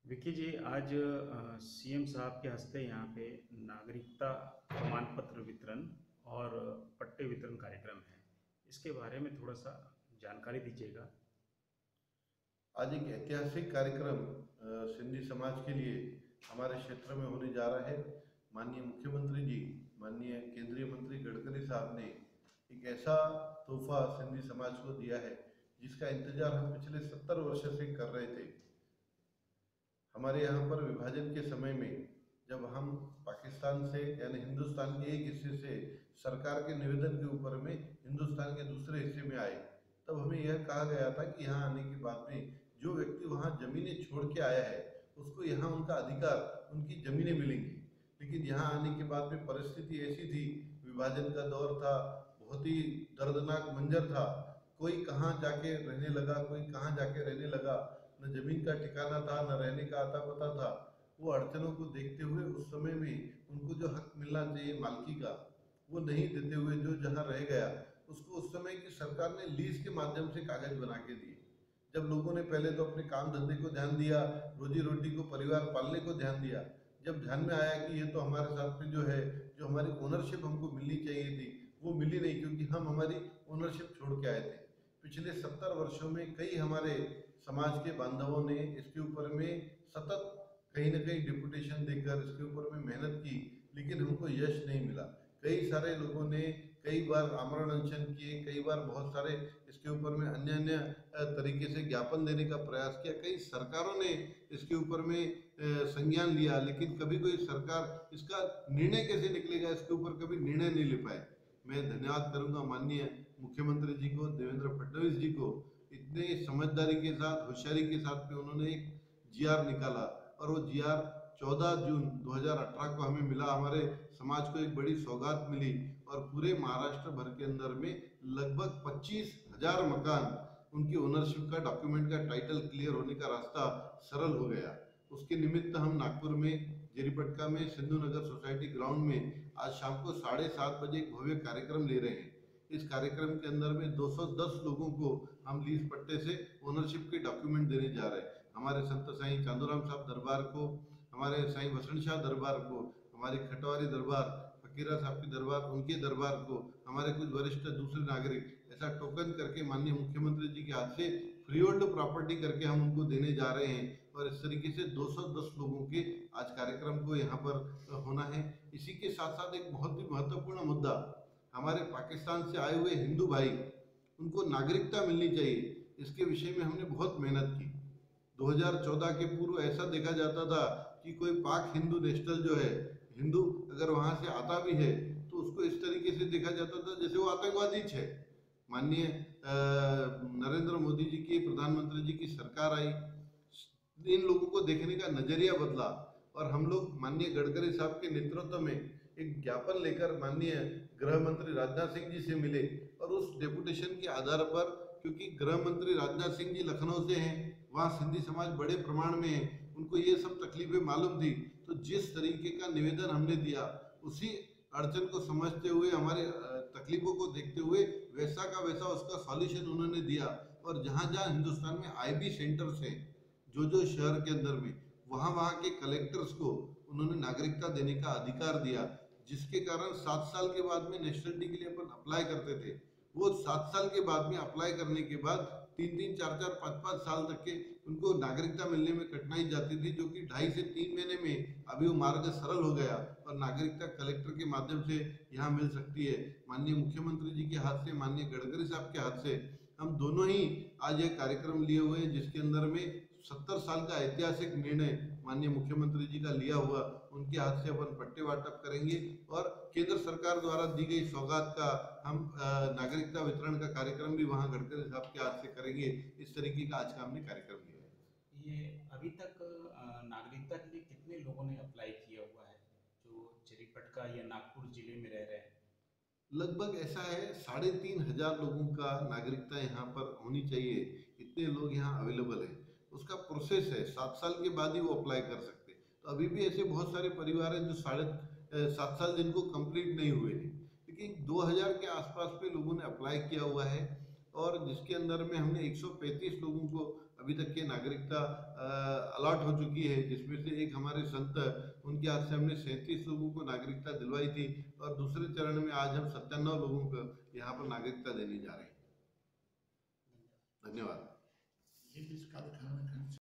विक्की जी, आज सीएम साहब के हस्ते यहाँ पे नागरिकता प्रमाण पत्र वितरण और पट्टे वितरण कार्यक्रम है। इसके बारे में थोड़ा सा जानकारी दीजिएगा। आज एक ऐतिहासिक कार्यक्रम सिंधी समाज के लिए हमारे क्षेत्र में होने जा रहा है। माननीय मुख्यमंत्री जी, माननीय केंद्रीय मंत्री गडकरी साहब ने एक ऐसा तोहफा सिंधी समाज को दिया है जिसका इंतजार हम पिछले 70 वर्ष से कर रहे थे। हमारे यहाँ पर विभाजन के समय में जब हम पाकिस्तान से यानी हिंदुस्तान के एक हिस्से से सरकार के निवेदन के ऊपर में हिंदुस्तान के दूसरे हिस्से में आए, तब हमें यह कहा गया था कि यहाँ आने के बाद में जो व्यक्ति वहाँ जमीनें छोड़ के आया है उसको यहाँ उनका अधिकार, उनकी जमीनें मिलेंगी। लेकिन यहाँ आने के बाद में परिस्थिति ऐसी थी, विभाजन का दौर था, बहुत ही दर्दनाक मंजर था। कोई कहाँ जाके रहने लगा, कोई कहाँ जाके रहने लगा, न जमीन का ठिकाना था, न रहने का आता पता था। वो अड़चनों को देखते हुए उस समय में उनको जो हक मिलना चाहिए मालकी का, वो नहीं देते हुए जो जहाँ रह गया उसको उस समय की सरकार ने लीज के माध्यम से कागज बना के दिए। जब लोगों ने पहले तो अपने काम धंधे को ध्यान दिया, रोजी रोटी को, परिवार पालने को ध्यान दिया, जब ध्यान में आया कि ये तो हमारे साथ में जो है, जो हमारी ओनरशिप हमको मिलनी चाहिए थी वो मिली नहीं, क्योंकि हम हमारी ओनरशिप छोड़ के आए थे। पिछले 70 वर्षों में कई हमारे समाज के बांधवों ने इसके ऊपर में सतत कहीं ना कहीं डिपुटेशन देकर इसके ऊपर में मेहनत की, लेकिन हमको यश नहीं मिला। कई सारे लोगों ने कई बार आमरण अनशन किए, कई बार बहुत सारे इसके ऊपर में अन्य अन्य तरीके से ज्ञापन देने का प्रयास किया। कई सरकारों ने इसके ऊपर में संज्ञान लिया, लेकिन कभी कोई सरकार इसका निर्णय कैसे निकलेगा इसके ऊपर कभी निर्णय नहीं ले पाए। मैं धन्यवाद करूंगा माननीय मुख्यमंत्री जी को, देवेंद्र फडणवीस जी को। इतने समझदारी के साथ, होशियारी के साथ में उन्होंने एक जीआर निकाला और वो जीआर 14 जून 2018 को हमें मिला। हमारे समाज को एक बड़ी सौगात मिली और पूरे महाराष्ट्र भर के अंदर में लगभग 25,000 मकान, उनकी ओनरशिप का, डॉक्यूमेंट का टाइटल क्लियर होने का रास्ता सरल हो गया। उसके निमित्त हम नागपुर में जेरीपटका में सिंधु नगर सोसाइटी ग्राउंड में आज शाम को 7:30 बजे एक भव्य कार्यक्रम ले रहे हैं। इस कार्यक्रम के अंदर में 210 लोगों को हम लीज पट्टे से ओनरशिप के डॉक्यूमेंट देने जा रहे हैं। हमारे संत साईं चांदूराम साहब दरबार को, हमारे साईं वसंत शाह दरबार को, हमारे खटवारी दरबार, फकीरा साहब के दरबार, उनके दरबार को, हमारे कुछ वरिष्ठ दूसरे नागरिक, ऐसा टोकन करके माननीय मुख्यमंत्री जी के हाथ से फ्री होल्ड प्रॉपर्टी करके हम उनको देने जा रहे हैं। और इस तरीके से 210 लोगों के आज कार्यक्रम को यहाँ पर होना है। इसी के साथ साथ एक बहुत ही महत्वपूर्ण मुद्दा, हमारे पाकिस्तान से आए हुए हिंदू भाई, उनको नागरिकता मिलनी चाहिए, इसके विषय में हमने बहुत मेहनत की। 2014 के पूर्व ऐसा देखा जाता था कि कोई पाक हिंदू नेशनल जो है, हिंदू अगर वहां से आता भी है तो उसको इस तरीके से देखा जाता था जैसे वो आतंकवादी है। माननीय नरेंद्र मोदी जी की, प्रधानमंत्री जी की सरकार आई, इन लोगों को देखने का नजरिया बदला और हम लोग माननीय गडकरी साहब के नेतृत्व में एक ज्ञापन लेकर माननीय गृह मंत्री राजनाथ सिंह जी से मिले। और उस डेपुटेशन के आधार पर, क्योंकि गृह मंत्री राजनाथ सिंह जी लखनऊ से हैं, वहाँ सिंधी समाज बड़े प्रमाण में है, उनको ये सब तकलीफें मालूम थी, तो जिस तरीके का निवेदन हमने दिया, उसी अड़चन को समझते हुए, हमारे तकलीफों को देखते हुए वैसा का वैसा उसका सॉल्यूशन उन्होंने दिया। और जहाँ जहाँ हिंदुस्तान में आईबी सेंटर्स हैं, जो शहर के अंदर में, वहाँ वहाँ के कलेक्टर्स को उन्होंने नागरिकता देने का अधिकार दिया, जिसके कारण 7 साल के बाद में नेशनलिटी के लिए अपन अप्लाई करते थे, वो 7 साल के बाद में अप्लाई करने के बाद 3-3, 4-4, 5-5 साल तक के उनको नागरिकता मिलने में कठिनाई जाती थी, जो कि 2.5 से 3 महीने में अभी वो मार्ग सरल हो गया और नागरिकता कलेक्टर के माध्यम से यहाँ मिल सकती है। माननीय मुख्यमंत्री जी के हाथ से, माननीय गडकरी साहब के हाथ से हम दोनों ही आज एक कार्यक्रम लिए हुए हैं, जिसके अंदर में 70 साल का ऐतिहासिक निर्णय माननीय मुख्यमंत्री जी का लिया हुआ, उनके हाथ से अपन पट्टे वाटप करेंगे और केंद्र सरकार द्वारा दी गई सौगात का हम नागरिकता वितरण का कार्यक्रम भी वहाँ गडकरी साहब के हाथ से करेंगे। इस तरीके का आज का हमने कार्यक्रम लिया है। ये अभी तक नागरिकता के लिए कितने लोगों ने अप्लाई किया हुआ है जो जेरीपटका या नागपुर जिले में रह रहे हैं? लगभग ऐसा है 3,500 लोगों का नागरिकता यहाँ पर होनी चाहिए, इतने लोग यहाँ अवेलेबल है। उसका प्रोसेस है, 7 साल के बाद ही वो अप्लाई कर सकते। तो अभी भी ऐसे बहुत सारे परिवार हैं जो 7.5 साल जिनको कंप्लीट नहीं हुए हैं, लेकिन 2000 के आसपास पे लोगों ने अप्लाई किया हुआ है। और जिसके अंदर में हमने 135 लोगों को अभी तक की नागरिकता अलॉट हो चुकी है, जिसमें से एक हमारे संत, उनके हाथ से हमने 37 लोगों को नागरिकता दिलवाई थी, और दूसरे चरण में आज हम 97 लोगों को यहाँ पर नागरिकता देने जा रहे हैं। धन्यवाद।